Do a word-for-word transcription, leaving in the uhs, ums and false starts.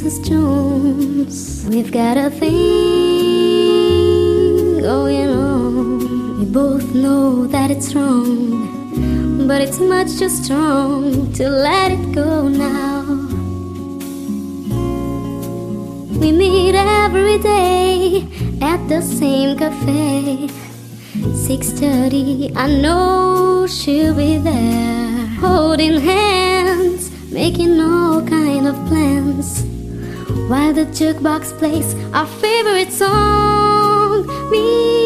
Missus Jones. We've got a thing going on. We both know that it's wrong, but it's much too strong to let it go now. We meet every day at the same cafe. six thirty, I know she'll be there, holding hands, making all kind of plans, while the jukebox plays our favorite song. Me